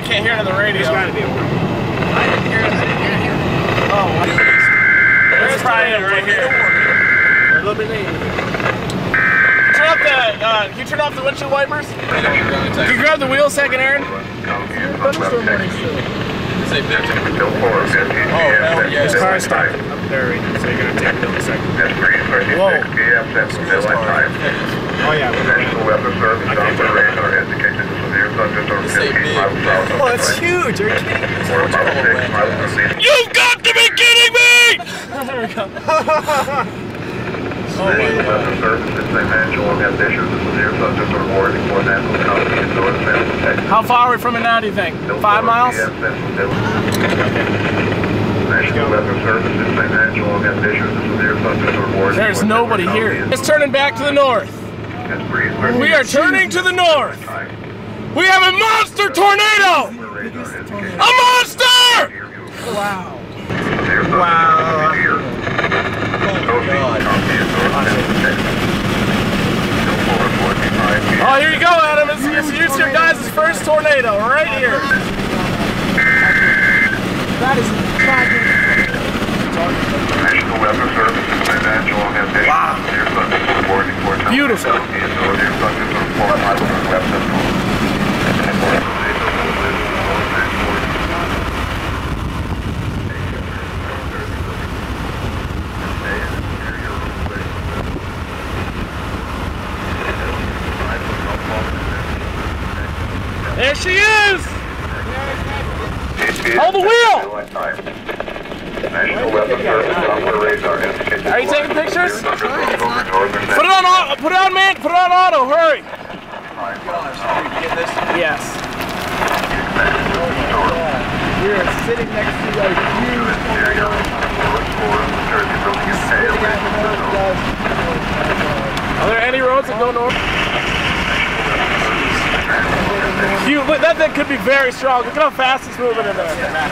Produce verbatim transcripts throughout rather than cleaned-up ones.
Can't hear it on the radio. There's gotta be a warning. I didn't hear it. I didn't hear it here. Oh, what is this? There's probably it right here. A little bit late. Turn off the, uh, can you turn off the windshield wipers? Can you grab the wheel second, Aaron? Thunderstorm warning still. Say bitch. Oh, hell yeah. This car stopped up there, so you're gonna take a little second. Whoa. Oh yeah, we're National Weather Service on the radar indicated the severe thunderstorm fifteen miles south of Oh, that's huge. Are you kidding me? or about six miles from the You've got to be kidding me! There we go. National Weather Service in Saint Angelo has issued a severe thunderstorm warning for Nassau County in North Central Texas. How far are we from it now, do you think? Five miles? National Weather Service in Saint Angelo has issued a severe thunderstorm warning. There's nobody here. It's turning back to the north. We are turning to the north. We have a monster tornado! A monster! Wow. Wow. Oh, here you go, Adam. It's, it's, it's your guys' first tornado right here. That is tragic. National Weather Service in Saint Angelo has issued Wow. a severe thunderstorm warning for Beautiful. There she is! Hold the wheel! National Weather Service on the radar indicated. Are you taking pictures? Put Put it on auto, put it on man, put it on auto, hurry! Yes. We are sitting next to a huge tornado. Are there any roads that go north? You, that thing could be very strong. Look at how fast it's moving in there.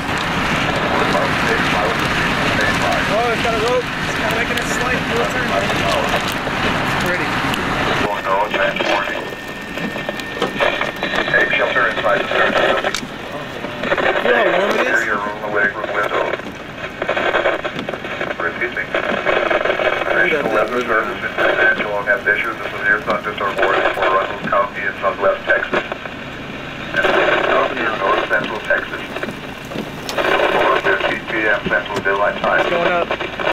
Oh, it's got a rope. It's got making a slight U-turn. It's pretty. Take shelter inside the service building. You know how warm it is? Interior room away from window. Repeating. National Weather Service in Saint Angelo has issued a severe thunderstorm warning for Russell County in southwest Texas and County in north central Texas. four fifteen p m Central Daylight Time. Going up.